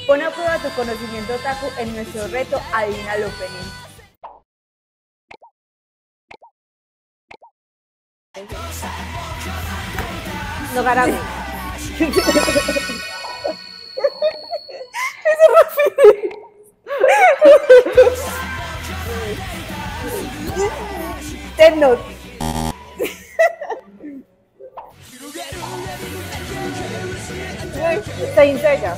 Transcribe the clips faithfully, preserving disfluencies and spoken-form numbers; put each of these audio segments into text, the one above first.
Pon a prueba tu conocimiento otaku en nuestro reto Adivina el Opening. No, Garami. Death Note. Saint Seiya.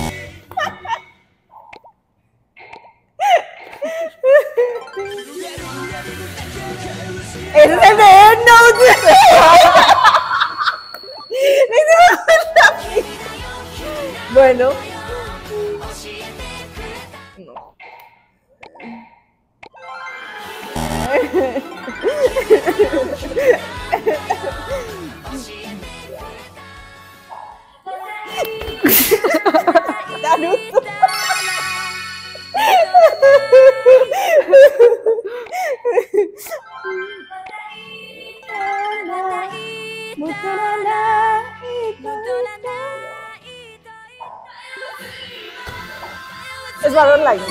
¡Ese es el de Death Note! Bueno. No. Naruto. Es Sword Online.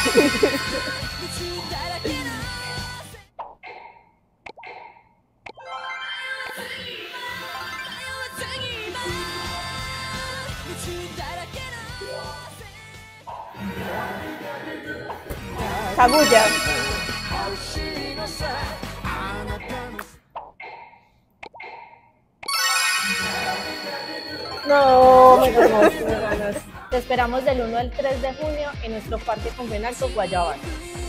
Kaguya. No, me ganas, me ganas. Te esperamos del uno al tres de junio en nuestro Parque Convenalco Guayabal.